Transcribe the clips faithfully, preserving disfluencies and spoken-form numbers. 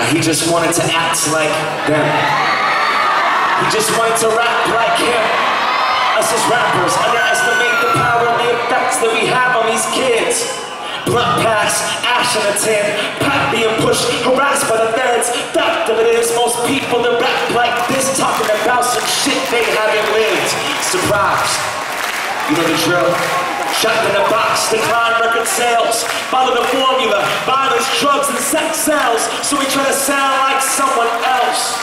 He just wanted to act like them. He just wanted to rap like him. Us as rappers underestimate the power and the effects that we have on these kids. Blunt pass, ash in a tin, pat being pushed, harassed by the feds. Fact of it is, most people that rap like this talking about some shit they haven't lived. Surprise, you know the drill. Shot in a box, decline record sales. Follow the formula, violence, drugs, and sex sells. So we try to sound like someone else.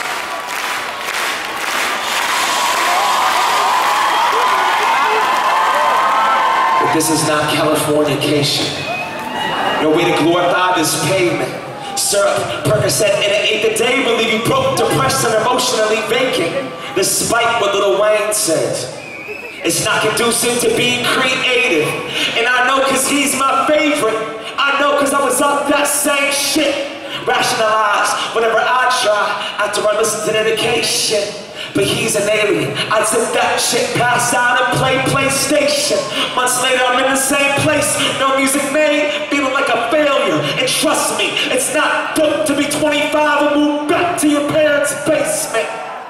But this is not Californication. No way to glorify this pavement. Syrup, Percocet, and an eighth a day will leave you broke, depressed, and emotionally vacant. Despite what Lil Wayne says. It's not conducive to being creative. And I know cause he's my favorite. I know cause I was up that same shit. Rationalize whenever I try after I listen to dedication. But he's an alien. I took that shit, pass out and play PlayStation. Months later I'm in the same place. No music made, feeling like a failure. And trust me, it's not dope to be twenty-five and move back to your parents' basement.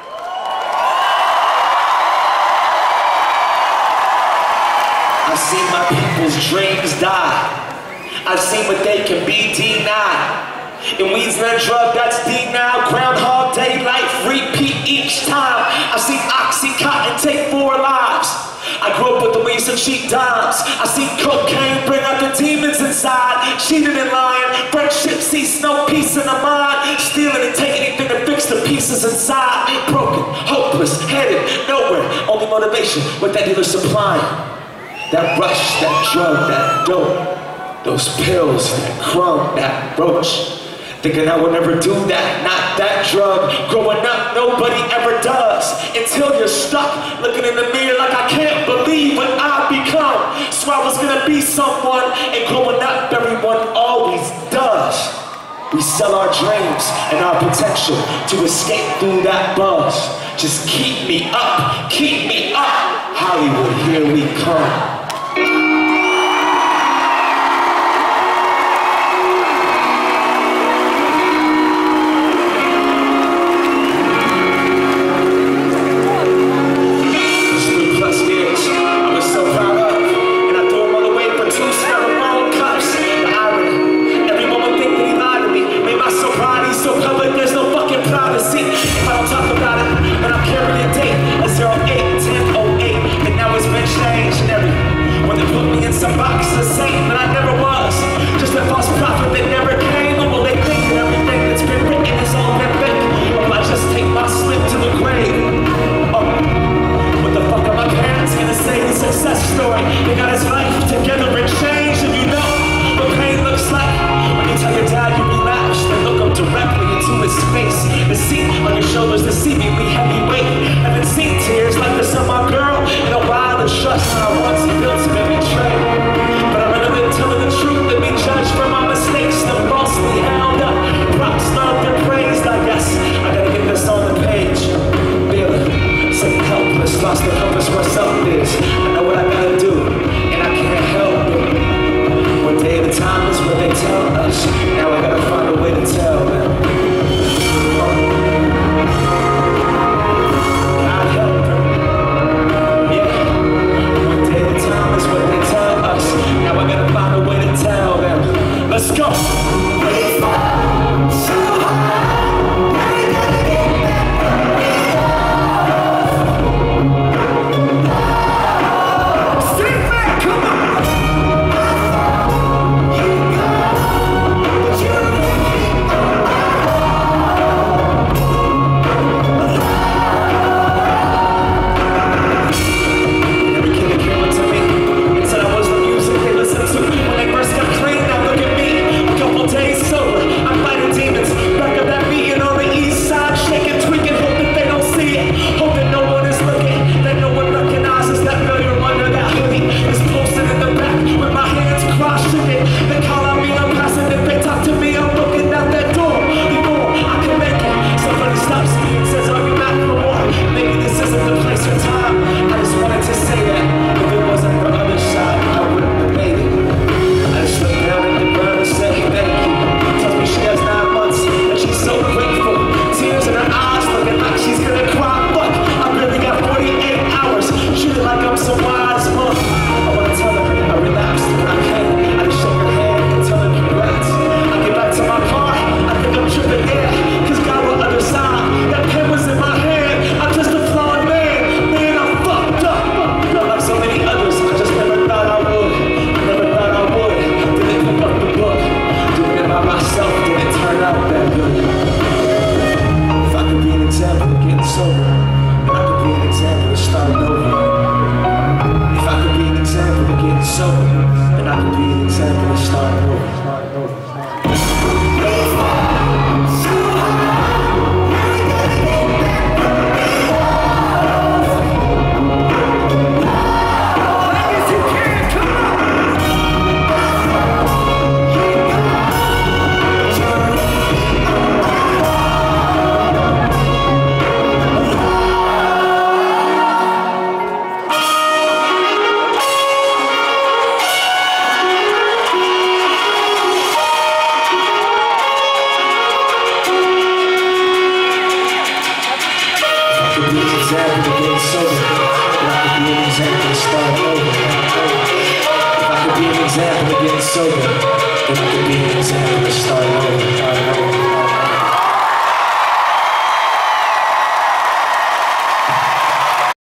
I've seen my people's dreams die. I've seen what they can be denied. And weed's not a drug, that's denied. Groundhog Day life, repeat each time. I've seen Oxycontin take four lives. I grew up with the weeds of cheap dimes. I've seen cocaine bring out the demons inside. Cheating and lying, friendship cease, no peace in the mind. Stealing and taking anything to fix the pieces inside. Broken, hopeless, headed nowhere. Only motivation with that dealer supplying. That rush, that drug, that dope, those pills, that crumb, that roach. Thinking I would never do that, not that drug. Growing up, nobody ever does. Until you're stuck, looking in the mirror like I can't believe what I've become. So I was gonna be someone, and growing up, everyone always does. We sell our dreams and our potential to escape through that buzz. Just keep me up, keep me up. Hollywood, here we come. Some box of Satan, but I never was. Just a false prophet that never came. Or will they think that everything that's been written is all been fake? Or will I just take my slip to the grave? Oh, what the fuck are my parents gonna say? The success story. They got his life together and changed. And you know what pain looks like when you tell your dad you relapsed. They look up directly into his face. The seat on your shoulders, the seemingly heavy weight. Haven't seen tears like this on my girl in a while. And trust I once built to be betrayed. But I'd rather than telling the truth than be judged for my mistakes. The falsely held up, props loved and praised. I guess I gotta get this on the page. Feeling so helpless, lost the compass where something is. I know what I gotta do, and I can't help it. One day at a time is what they tell us. Now I gotta find a way to tell them. God help them. Yeah, one day at a time is what sober, then I could be an example of starting over. Example of getting sober, if I could be an example of starting over. If I could be an example of getting sober, then I could be an example of starting over.